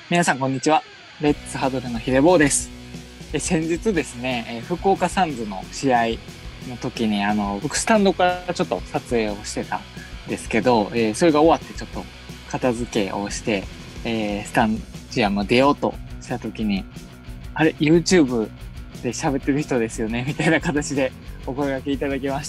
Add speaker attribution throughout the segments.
Speaker 1: 皆さんこんにちは。レッツハドルのヒデボーです。先日ですね、福岡サンズの試合の時に僕スタンドからちょっと撮影をしてたんですけど、それが終わってちょっと片付けをして、スタンジアム出ようとした時に、あれ YouTube で喋ってる人ですよねみたいな形でお声掛けいただきまして、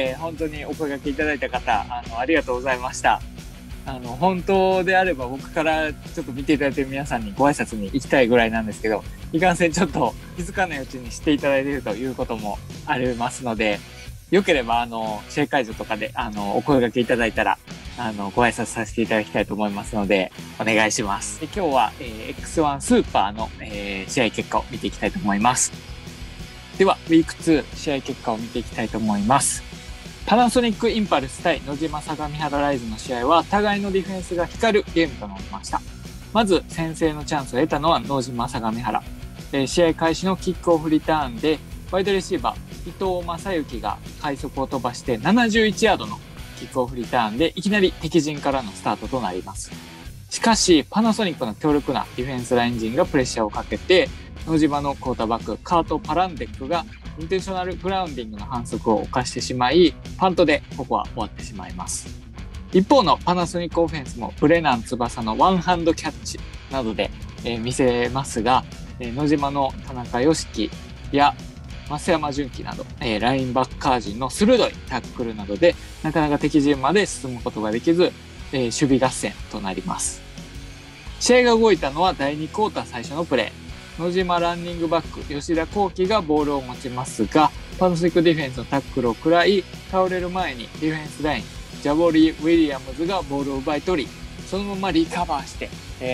Speaker 1: 本当にお声掛けいただいた方ありがとうございました。本当であれば僕からちょっと見ていただいている皆さんにご挨拶に行きたいぐらいなんですけど、いかんせんちょっと気づかないうちに知っていただいているということもありますので、よければ試合会場とかでお声掛けいただいたらご挨拶させていただきたいと思いますのでお願いします。で今日は、X1 スーパーの、試合結果を見ていきたいと思います。ではウィーク2試合結果を見ていきたいと思います。パナソニックインパルス対野島相模原ライズの試合は互いのディフェンスが光るゲームとなりました。まず先制のチャンスを得たのは野島相模原。試合開始のキックオフリターンでワイドレシーバー伊藤正幸が快速を飛ばして71ヤードのキックオフリターンでいきなり敵陣からのスタートとなります。しかしパナソニックの強力なディフェンスライン陣がプレッシャーをかけて野島のクォーターバックカート・パランデックがインテンショナルグラウンディングの反則を犯してしまい、パントでここは終わってしまいます。一方のパナソニックオフェンスもブレナン翼のワンハンドキャッチなどで、見せますが、野島の田中良樹や増山純喜など、ラインバッカー陣の鋭いタックルなどでなかなか敵陣まで進むことができず、守備合戦となります。試合が動いたのは第2クォーター最初のプレー。野島ランニングバック吉田幸輝がボールを持ちますが、パナソニックディフェンスのタックルを食らい、倒れる前にディフェンスラインジャボリー・ウィリアムズがボールを奪い取り、そのままリカバーして、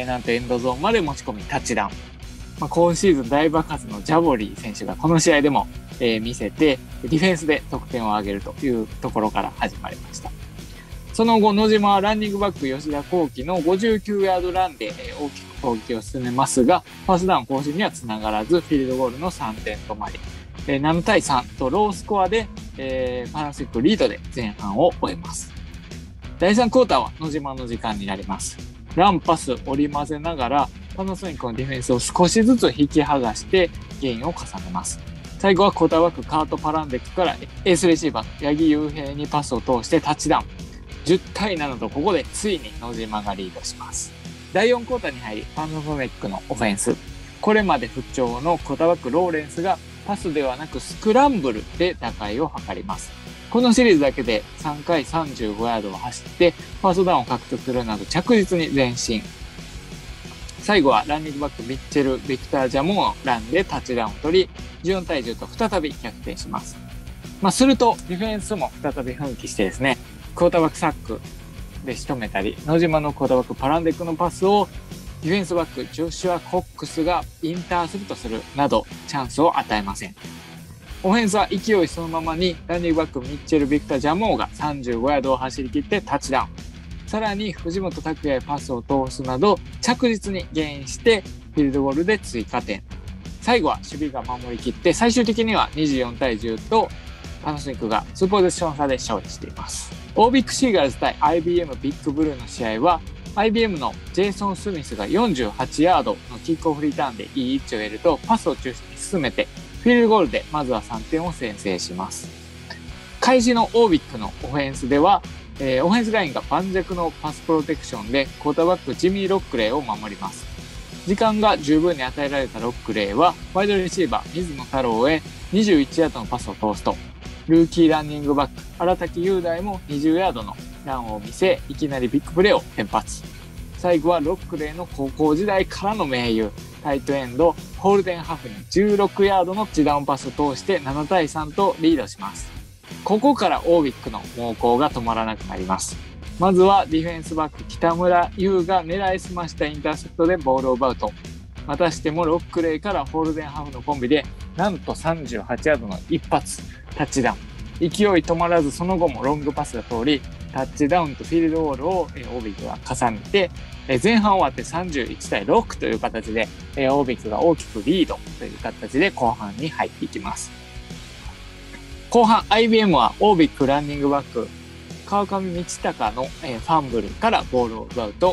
Speaker 1: なんとエンドゾーンまで持ち込みタッチダウン。今シーズン大爆発のジャボリー選手がこの試合でも、見せてディフェンスで得点を挙げるというところから始まりました。その後野島はランニングバック吉田幸輝の59ヤードランで、大きく攻撃を進めますが、ファーストダウン更新にはつながらずフィールドゴールの3点止まり、7対3とロースコアで、パナソニックリードで前半を終えます。第3クォーターは野島の時間になります。ランパス織り交ぜながらパナソニックのディフェンスを少しずつ引き剥がしてゲインを重ねます。最後はクォーターバックカート・パランデックからエースレシーバー八木悠平にパスを通してタッチダウン。10対7とここでついに野島がリードします。第4クォーターに入りパナソニックのオフェンス、これまで不調のクォーターバックローレンスがパスではなくスクランブルで打開を図ります。このシリーズだけで3回35ヤードを走ってファーストダウンを獲得するなど着実に前進。最後はランニングバックミッチェル・ビクター・ジャモーのランでタッチダウンを取り14対10と再び逆転します。するとディフェンスも再び奮起してですね、クォーターバックサックで仕留めたり、野島のクォーターバックパランデックのパスをディフェンスバックジョシュア・コックスがインターセプトするなどチャンスを与えません。オフェンスは勢いそのままにランニングバックミッチェル・ビクター・ジャモーが35ヤードを走り切ってタッチダウン。さらに藤本拓也へパスを通すなど着実にゲインしてフィールドゴールで追加点。最後は守備が守り切って最終的には24対10とパナソニックが2ポゼッション差で勝利しています。オービックシーガールズ対 IBM ビッグブルーの試合は IBM のジェイソン・スミスが48ヤードのキックオフリターンでいい位置を得るとパスを中心に進めてフィールドゴールでまずは3点を先制します。開始のオービックのオフェンスでは、オフェンスラインが盤石のパスプロテクションでクォーターバックジミー・ロックレーを守ります。時間が十分に与えられたロックレーはワイドレシーバー水野太郎へ21ヤードのパスを通すと、ルーキーランニングバック荒滝雄大も20ヤードのランを見せいきなりビッグプレーを連発。最後はロックレーの高校時代からの盟友タイトエンドホールデンハフに16ヤードのタッチダウンパスを通して7対3とリードします。ここからオービックの猛攻が止まらなくなります。まずはディフェンスバック北村優が狙いすましたインターセプトでボールを奪うと、またしてもロックレーからホールデンハーフのコンビでなんと38ヤードの一発タッチダウン。勢い止まらずその後もロングパスが通りタッチダウンとフィールドゴールをオービックが重ねて前半終わって31対6という形でオービックが大きくリードという形で後半に入っていきます。後半 IBM はオービックランニングバック川上道隆のファンブルからボールを奪うと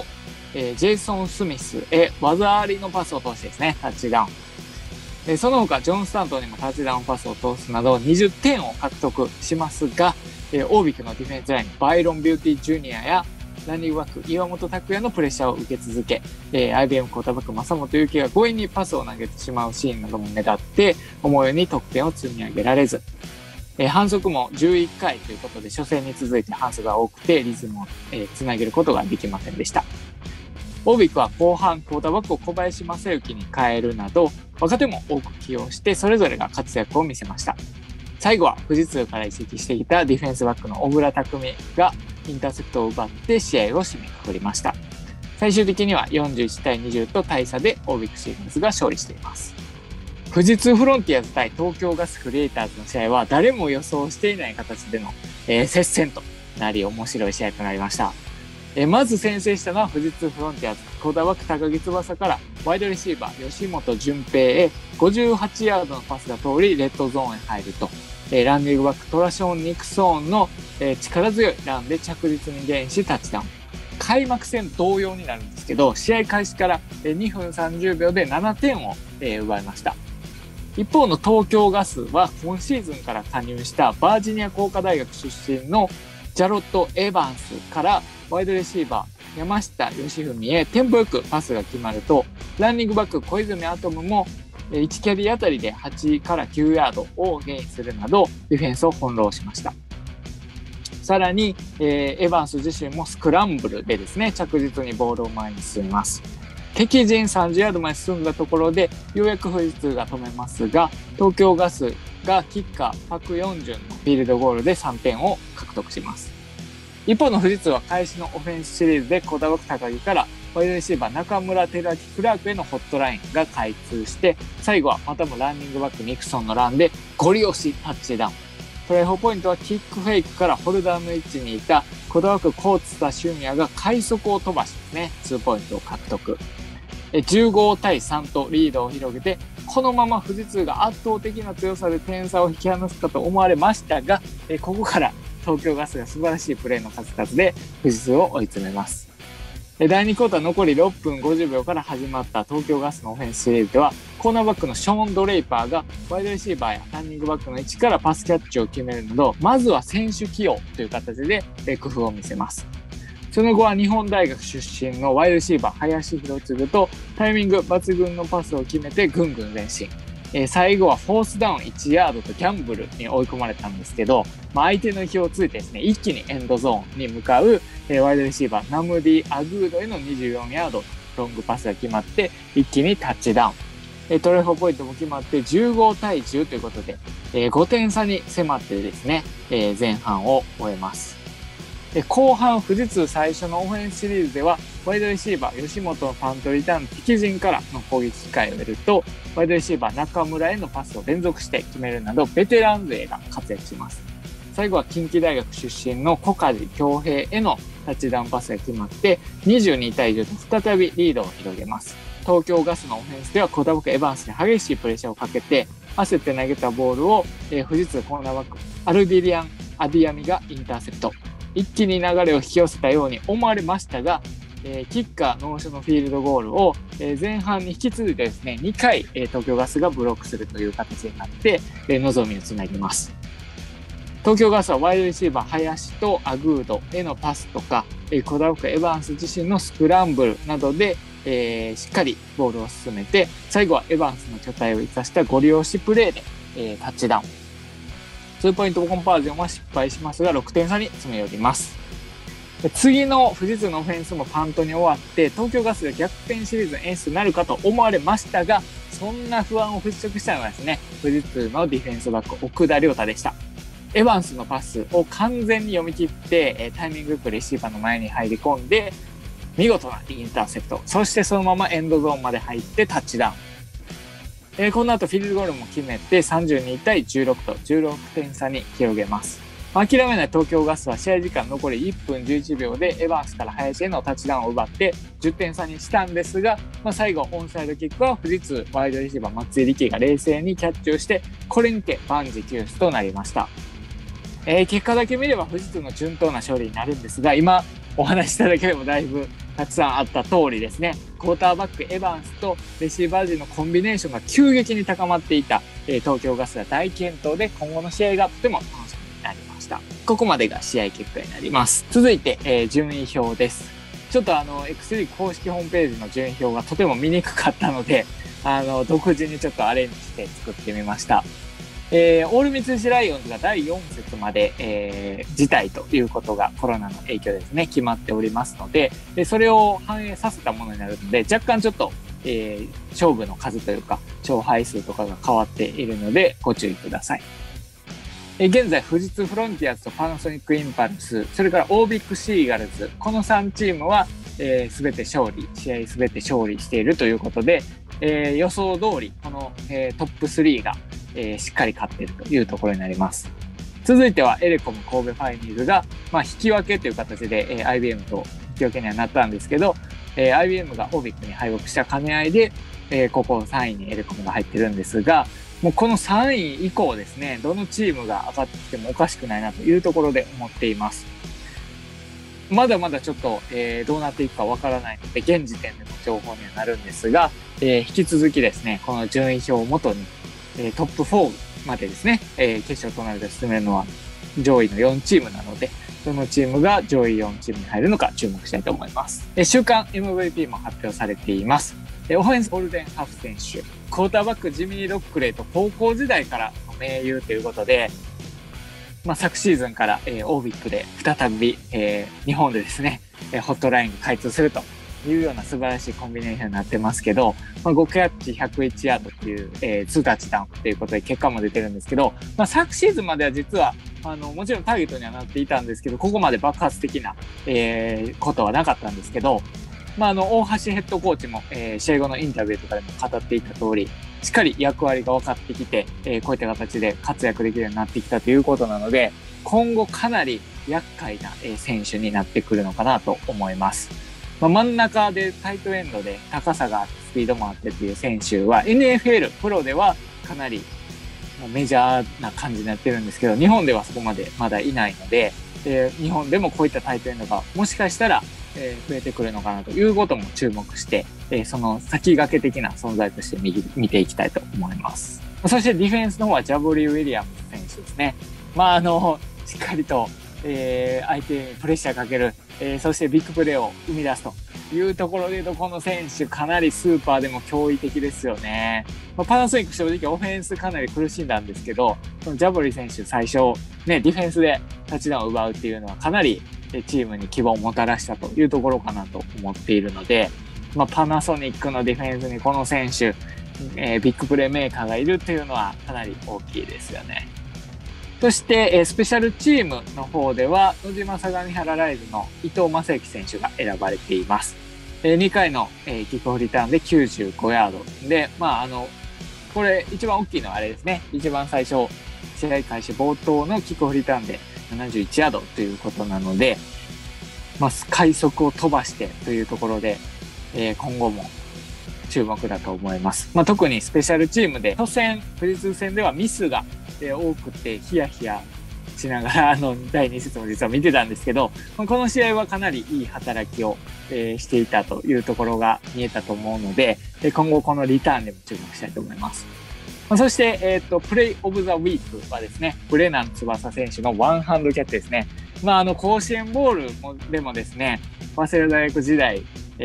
Speaker 1: ジェイソン・スミスへ技ありのパスを通してですね、タッチダウン。その他、ジョン・スタントンにもタッチダウンパスを通すなど20点を獲得しますが、オービックのディフェンスライン、バイロン・ビューティー・ジュニアやランニングバック、岩本拓也のプレッシャーを受け続け、IBM クォーターバック、正本裕樹が強引にパスを投げてしまうシーンなども目立って、思うように得点を積み上げられず、反則も11回ということで、初戦に続いて反則が多くて、リズムを、つなげることができませんでした。オービックは後半、クォーターバックを小林正幸に変えるなど、若手も多く起用して、それぞれが活躍を見せました。最後は富士通から移籍してきたディフェンスバックの小倉拓海がインターセプトを奪って試合を締めくくりました。最終的には41対20と大差でオービックシーフンズが勝利しています。富士通フロンティアーズ対東京ガスクリエイターズの試合は誰も予想していない形での、接戦となり面白い試合となりました。まず先制したのは富士通フロンティアーズ、クォーターバック高木翼からワイドレシーバー吉本純平へ58ヤードのパスが通りレッドゾーンへ入ると、ランニングバックトラショーン・ニクソーンの、力強いランで着実にゲインしタッチダウン。開幕戦同様になるんですけど、試合開始から2分30秒で7点を、奪いました。一方の東京ガスは今シーズンから加入したバージニア工科大学出身のジャロット・エヴァンスからワイドレシーバー山下義文へテンポよくパスが決まると、ランニングバック小泉アトムも1キャリーあたりで8から9ヤードをゲインするなどディフェンスを翻弄しました。さらに、エヴァンス自身もスクランブルでですね、着実にボールを前に進みます。敵陣30ヤードまで進んだところでようやく富士通が止めますが、東京ガスがキッカーパク・ヨンジュンのフィールドゴールで3点を獲得します。一方の富士通は開始のオフェンスシリーズでクォーターバック高木からワイドレシーバー中村輝明クラークへのホットラインが開通して、最後はまたもランニングバックニクソンのランでゴリ押しタッチダウン。トライ4ポイントはキックフェイクからホルダーの位置にいたクォーターバック高津田俊也が快速を飛ばしてですね、2ポイントを獲得。15対3とリードを広げて、このまま富士通が圧倒的な強さで点差を引き離すかと思われましたが、ここから東京ガスが素晴らしいプレーの数々で富士通を追い詰めます。第2クォーター残り6分50秒から始まった東京ガスのオフェンスシリーズでは、コーナーバックのショーン・ドレイパーがワイドレシーバーやランニングバックの位置からパスキャッチを決めるなど、まずは選手起用という形で工夫を見せます。その後は日本大学出身のワイドレシーバー林弘次とタイミング抜群のパスを決めてぐんぐん前進。最後はフォースダウン1ヤードとギャンブルに追い込まれたんですけど、相手の意表をついてですね、一気にエンドゾーンに向かう、ワイドレシーバーナムディ・アグードへの24ヤードロングパスが決まって一気にタッチダウン。トライ4ポイントも決まって15対10ということで、5点差に迫ってですね、前半を終えます。後半富士通最初のオフェンスシリーズではワイドレシーバー吉本のパントリターン敵陣からの攻撃機会を得ると、ワイドレシーバー中村へのパスを連続して決めるなどベテラン勢が活躍します。最後は近畿大学出身の小梶恭平へのタッチダウンパスが決まって22対10と再びリードを広げます。東京ガスのオフェンスではクォーターバックエヴァンスに激しいプレッシャーをかけて焦って投げたボールを、富士通コーナーバックアルディリアン・アディアミがインターセプト。一気に流れを引き寄せたように思われましたが、キッカーノーションのフィールドゴールを、前半に引き続いてですね、2回、東京ガスがブロックするという形になって、望みをつなぎます。東京ガスはワイドレシーバー林とアグードへのパスとか、クォーターバックエヴァンス自身のスクランブルなどで、しっかりボールを進めて、最後はエヴァンスの巨体を生かしたゴリ押しプレーで、タッチダウン。2ポイントコンパージョンは失敗しますが6点差に詰め寄ります。次の富士通のオフェンスもパントに終わって東京ガスが逆転シリーズの演出になるかと思われましたが、そんな不安を払拭したのはですね、富士通のディフェンスバック奥田亮太でした。エヴァンスのパスを完全に読み切ってタイミングよくレシーバーの前に入り込んで見事なインターセプト、そしてそのままエンドゾーンまで入ってタッチダウン。この後フィールドゴールも決めて32対16と16点差に広げます。諦めない東京ガスは試合時間残り1分11秒でエヴァンスから林へのタッチダウンを奪って10点差にしたんですが、最後オンサイドキックは富士通ワイドレシーバー松井力が冷静にキャッチをしてこれにて万事休すとなりました。結果だけ見れば富士通の順当な勝利になるんですが、今、 お話しいただければだいぶたくさんあった通りですね、クォーターバックエバンスとレシーバー陣のコンビネーションが急激に高まっていた、東京ガスが大健闘で、今後の試合がとても楽しみになりました。ここまでが試合結果になります。続いて、順位表です。ちょっとX リーグ公式ホームページの順位表がとても見にくかったので、独自にちょっとアレンジして作ってみました。オール三菱ライオンズが第4節まで、辞退ということがコロナの影響ですね、決まっておりますので、それを反映させたものになるので、若干ちょっと、勝負の数というか、勝敗数とかが変わっているので、ご注意ください。現在、富士通フロンティアーズとパナソニックインパルス、それからオービックシーガルズ、この3チームは、試合すべて勝利しているということで、予想通り、この、トップ3が、しっかり勝っているというところになります。続いてはエレコム神戸ファイニーズが、引き分けという形で、IBM と引き分けにはなったんですけど、IBM がオビックに敗北した兼ね合いで、ここ3位にエレコムが入ってるんですが、もうこの3位以降ですね、どのチームが上がってきてもおかしくないなというところで思っています。まだまだちょっと、どうなっていくかわからないので、現時点での情報にはなるんですが、引き続きですね、この順位表をもとに、トップ4までですね、決勝トーナメントに進めるのは上位の4チームなので、どのチームが上位4チームに入るのか注目したいと思います。週間 MVP も発表されています。オフェンスゴールデンハーフ選手、クォーターバックジミー・ロックレイと高校時代からの盟友ということで、昨シーズンから、オービックで再び、日本でですね、ホットラインが開通するというような素晴らしいコンビネーションになってますけど、5キャッチ101ヤードっていう、2タッチダウンっていうことで結果も出てるんですけど、昨シーズンまでは実はもちろんターゲットにはなっていたんですけど、ここまで爆発的な、ことはなかったんですけど、大橋ヘッドコーチも、試合後のインタビューとかでも語っていた通り、しっかり役割が分かってきて、こういった形で活躍できるようになってきたということなので、今後かなり厄介な、選手になってくるのかなと思います。真ん中でタイトエンドで高さがあってスピードもあってっていう選手は NFL プロではかなりメジャーな感じになってるんですけど、日本ではそこまでまだいないので、日本でもこういったタイトエンドがもしかしたら増えてくるのかなということも注目して、その先駆け的な存在として見ていきたいと思います。そしてディフェンスの方はジャボリー・ウィリアムズ選手ですね。しっかりと、相手にプレッシャーかける、そしてビッグプレーを生み出すというところで言うと、この選手かなりスーパーでも驚異的ですよね。パナソニック正直オフェンスかなり苦しんだんですけど、そのジャボリー選手最初ね、ディフェンスでタッチダウンを奪うっていうのはかなりチームに希望をもたらしたというところかなと思っているので、パナソニックのディフェンスにこの選手、ビッグプレーメーカーがいるっていうのはかなり大きいですよね。そして、スペシャルチームの方では、野島相模原ライズの伊藤正幸選手が選ばれています。2回の、キックオフリターンで95ヤード。で、これ一番大きいのはあれですね。一番最初、試合開始冒頭のキックオフリターンで71ヤードということなので、快速を飛ばしてというところで、今後も注目だと思います。特にスペシャルチームで、初戦、富士通戦ではミスが多くてヒヤヒヤしながら第2節も実は見てたんですけど、この試合はかなりいい働きを、していたというところが見えたと思うので、今後このリターンでも注目したいと思います。そして、プレイオブザウィークはですね、ブレナン翼選手のワンハンドキャッチですね。甲子園ボールでもですね、早稲田大学時代、もう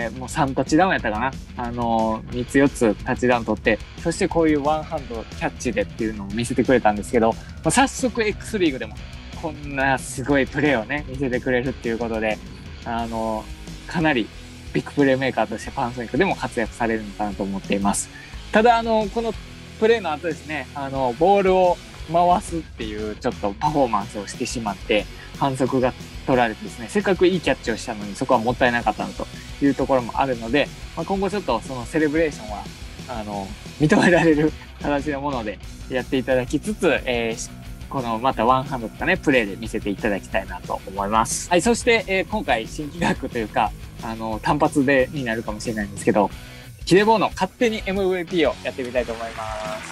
Speaker 1: 3タッチダウンやったかな。3つ4つタッチダウン取って、そしてこういうワンハンドキャッチでっていうのを見せてくれたんですけど、早速 X リーグでもこんなすごいプレーをね、見せてくれるっていうことで、かなりビッグプレーメーカーとしてパナソニックでも活躍されるのかなと思っています。ただ、このプレーの後ですね、ボールを回すっていうちょっとパフォーマンスをしてしまって、反則が取られてですね、せっかくいいキャッチをしたのにそこはもったいなかったなというところもあるので、今後ちょっとそのセレブレーションは認められる形のものでやっていただきつつ、このまたワンハンドとかね、プレーで見せていただきたいなと思います。はい、そして、今回新企画というか、単発になるかもしれないんですけど、ヒデボーの勝手に MVP をやってみたいと思います。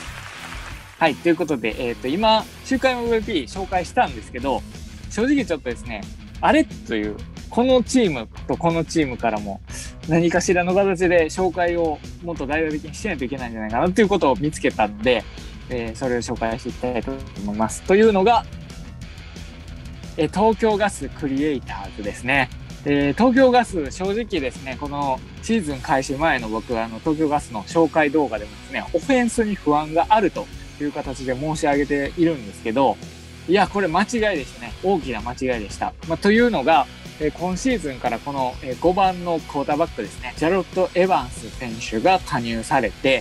Speaker 1: はい、ということで、今、週間 MVP 紹介したんですけど、正直ちょっとですね、あれというこのチームとこのチームからも何かしらの形で紹介をもっと大々的にしないといけないんじゃないかなということを見つけたので、それを紹介していきたいと思います。というのが、東京ガスクリエイターズですね。東京ガス、正直ですね、このシーズン開始前の僕は東京ガスの紹介動画でもですね、オフェンスに不安があるという形で申し上げているんですけど、いや、これ間違いでしたね。大きな間違いでした。というのが、今シーズンからこの5番のクォーターバックですね、ジャロット・エヴァンス選手が加入されて、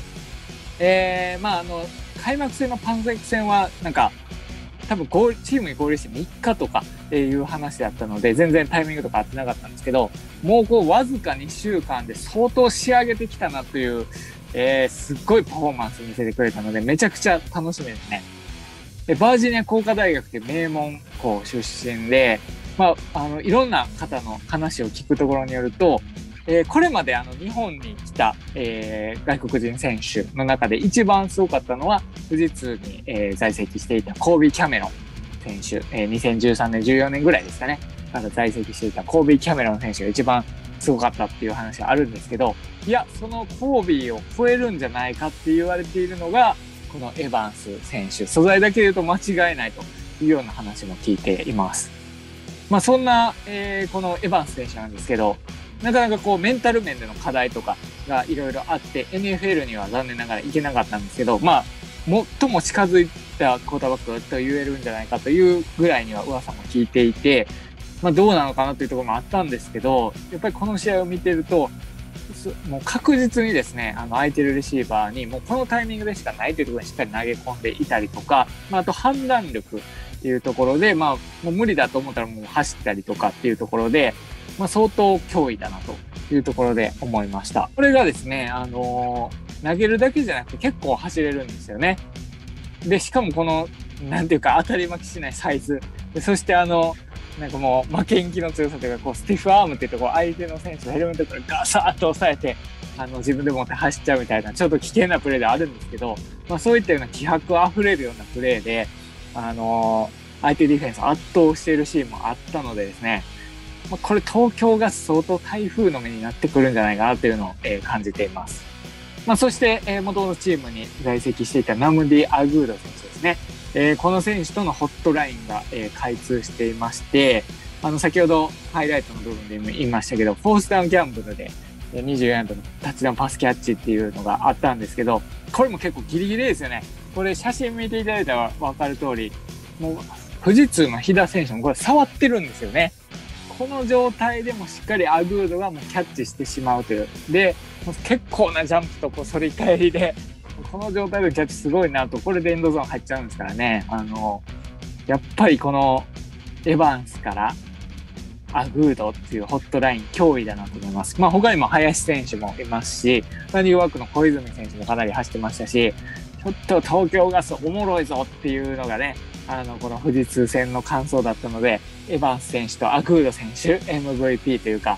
Speaker 1: 開幕戦のパンセック戦はなんか、多分チームに合流して3日とかいう話だったので、全然タイミングとか合ってなかったんですけど、もうわずか2週間で相当仕上げてきたなという、すっごいパフォーマンス見せてくれたので、めちゃくちゃ楽しみですね。バージニア工科大学という名門校出身で、いろんな方の話を聞くところによると、これまで日本に来た、外国人選手の中で一番すごかったのは、富士通に、在籍していたコービー・キャメロン選手、2013年、14年ぐらいですかね、から在籍していたコービー・キャメロン選手が一番すごかったっていう話があるんですけど、いや、そのコービーを超えるんじゃないかって言われているのが、このエヴァンス選手。素材だけで言うと間違いないというような話も聞いています。そんな、このエヴァンス選手なんですけど、なかなかメンタル面での課題とかがいろいろあって、NFL には残念ながら行けなかったんですけど、最も近づいたクォーターバックと言えるんじゃないかというぐらいには噂も聞いていて、どうなのかなというところもあったんですけど、やっぱりこの試合を見てると、もう確実にですね、空いてるレシーバーに、もうこのタイミングでしかないというところにしっかり投げ込んでいたりとか、あと判断力っていうところで、もう無理だと思ったらもう走ったりとかっていうところで、相当脅威だなというところで思いました。これがですね、投げるだけじゃなくて結構走れるんですよね。で、しかもこの、なんていうか当たり負けしないサイズ。でそしてなんかもう負けん気の強さというか、スティフアームっていうところ、相手の選手のヘルメットからガサッと押さえて、自分で持って走っちゃうみたいな、ちょっと危険なプレーではあるんですけど、そういったような気迫あふれるようなプレーで、相手ディフェンスを圧倒しているシーンもあったのでですね、これ東京が相当台風の目になってくるんじゃないかなというのを、感じています。そして、元々チームに在籍していたナムディ・アグード選手ですね。この選手とのホットラインが、開通していまして、先ほどハイライトの部分で言いましたけど、フォースダウンギャンブルで24ヤードのタッチダウンパスキャッチっていうのがあったんですけど、これも結構ギリギリですよね。これ写真見ていただいたら分かる通り、もう富士通の飛田選手もこれ触ってるんですよね。この状態でもしっかりアグードがもうキャッチしてしまうという。で、結構なジャンプと反り返りで、この状態でキャッチすごいなと、これでエンドゾーン入っちゃうんですからね。やっぱりこのエヴァンスからアグードっていうホットライン脅威だなと思います。他にも林選手もいますし、ランニングワークの小泉選手もかなり走ってましたし、ちょっと東京ガスおもろいぞっていうのがね、この富士通戦の感想だったので、エヴァンス選手とアグード選手 MVP というか、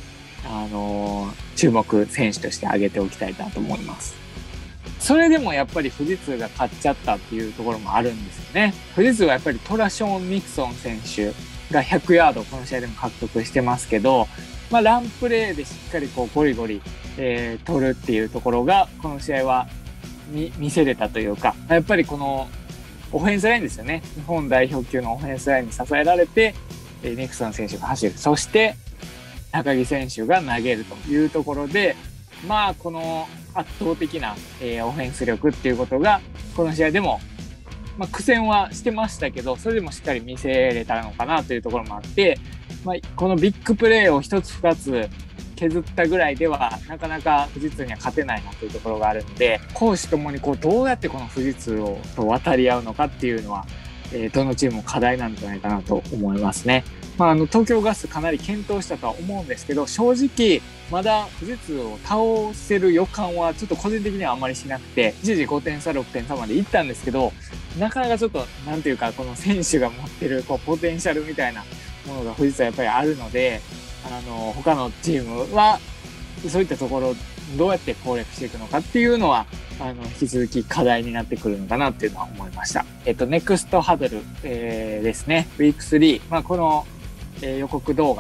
Speaker 1: 注目選手として挙げておきたいなと思います。それでもやっぱり富士通が勝っちゃったっていうところもあるんですよね。富士通はやっぱりトラショーン・ニクソン選手が100ヤードこの試合でも獲得してますけど、ランプレーでしっかりゴリゴリ、取るっていうところがこの試合は見せれたというか、やっぱりこのオフェンスラインですよね。日本代表級のオフェンスラインに支えられて、ニクソン選手が走る。そして高木選手が投げるというところで、この圧倒的な、オフェンス力っていうことがこの試合でも、苦戦はしてましたけど、それでもしっかり見せれたのかなというところもあって、このビッグプレーを一つ二つ削ったぐらいではなかなか富士通には勝てないなというところがあるので、攻守ともにどうやってこの富士通と渡り合うのかっていうのは、どのチームも課題なんじゃないかなと思いますね。東京ガスかなり検討したとは思うんですけど、正直まだ富士通を倒せる予感はちょっと個人的にはあんまりしなくて、一時5点差6点差までいったんですけど、なかなかちょっとなんていうか、この選手が持ってるポテンシャルみたいなものが富士通はやっぱりあるので、他のチームはそういったところをどうやって攻略していくのかっていうのは引き続き課題になってくるのかなっていうのは思いました。ネクストハドル、ですね。ウィーク3、この、予告動画の方も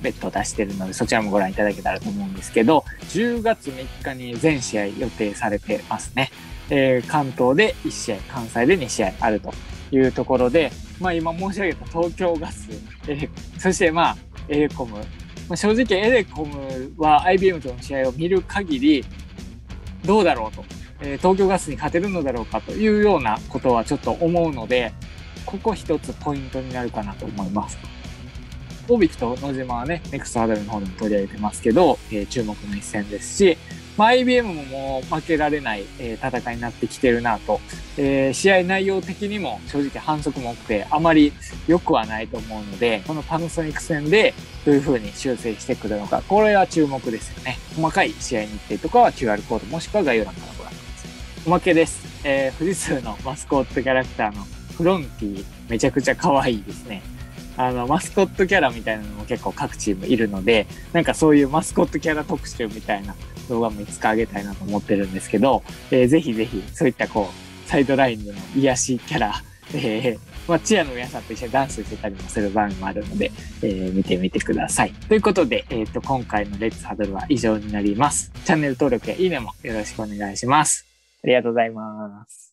Speaker 1: 別途出してるので、そちらもご覧いただけたらと思うんですけど、10月3日に全試合予定されてますね。関東で1試合、関西で2試合あるというところで、今申し上げた東京ガス、そしてエレコム、正直エレコムは IBM との試合を見る限りどうだろうと、東京ガスに勝てるのだろうかというようなことはちょっと思うので、ここ一つポイントになるかなと思います。オービックと野島はね、ネクストハードルの方でも取り上げてますけど、注目の一戦ですし、IBM ももう負けられない、戦いになってきてるなと、試合内容的にも正直反則も多くてあまり良くはないと思うので、このパナソニック戦でどういう風に修正してくるのか、これは注目ですよね。細かい試合日程とかは QR コードもしくは概要欄からご覧ください。おまけです。富士通のマスコットキャラクターのフロンティめちゃくちゃ可愛いですね。マスコットキャラみたいなのも結構各チームいるので、なんかそういうマスコットキャラ特集みたいな動画もいつか上げたいなと思ってるんですけど、ぜひぜひそういったサイドラインでの癒しキャラ、チアの皆さんと一緒にダンスしてたりもする場面もあるので、見てみてください。ということで、今回のレッツハドルは以上になります。チャンネル登録やいいねもよろしくお願いします。ありがとうございます。